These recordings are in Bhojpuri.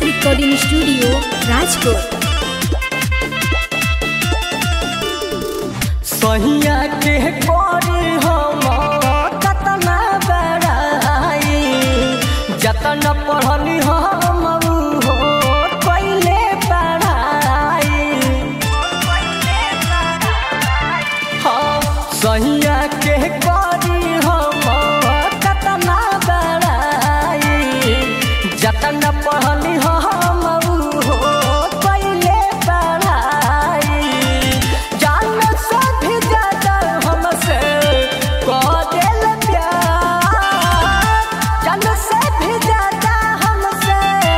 Recording studio Rajkot. सहिया के कोरी हम कतना बड़ाई जतन पढ़नी हम हो पहले पढ़ाई। हाँ सहिया के कोरी हम कतना बड़ाई जतन पढ़नी हम हो पहले पढ़ाई। जान से भी ज्यादा हमसे करेल प्यार, जान से भी ज्यादा हमसे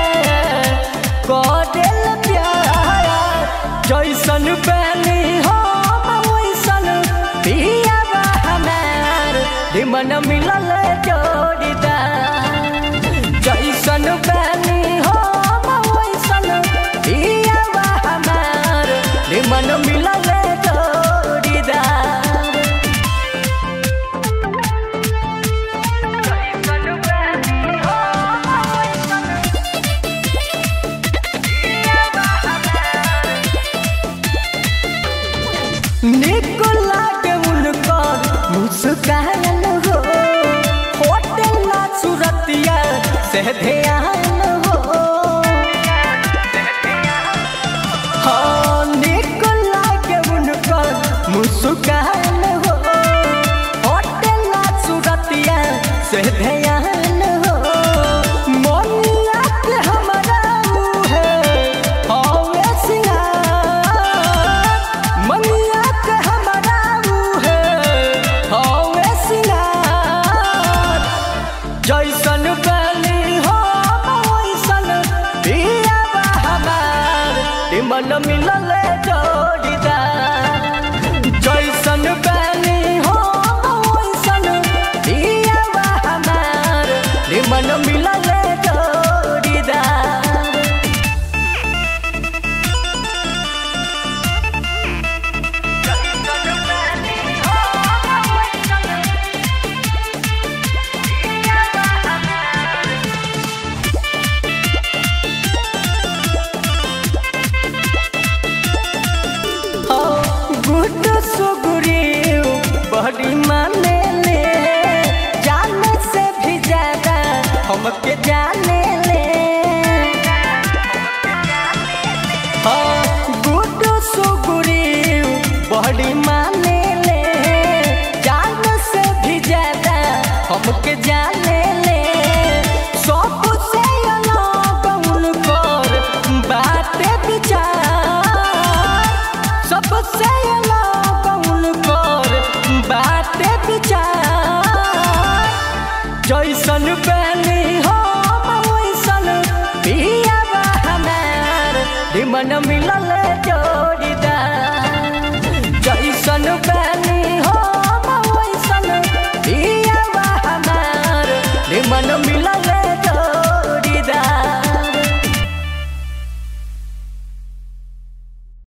करेल प्यार। जैसन बनी हम वैसन पियावा हमार निमन मिलल जोड़ीदार। जैसन बनी हम वैसन पियावा हमार निमन मिलल जोड़ीदार। निको लागे उनकर मुस्कान हो होटल ना सूरतिया से ध्यान हो। हाँ निको लागे उनकर मुस्कान हो होटल ना सूरतिया से ध्यान हो। मोनिया के हमारा मुहे हवे सिंगार, मनिया के हमारा मुहे हवे सिंगार। जैसन बनी हम वैसन पियावा हमार निमन मिलल जोड़ीदार। जैसन बनी हम वैसन पियावा हमार निमन मिलल जोड़ीदार। गुड सुगुरी बड़ी माने ले, जान से भी ज्यादा हमके जाने ले। हाँ गुड सुगुरी बड़ी माने ले, जान से भी ज्यादा हमके जाने ले। सबसे अलग उनकर बातें विचार, सबसे अलग उनकर बातें विचार। जैसन बनी हम वैसन पियावा हमार निमन मिलल जोड़ी।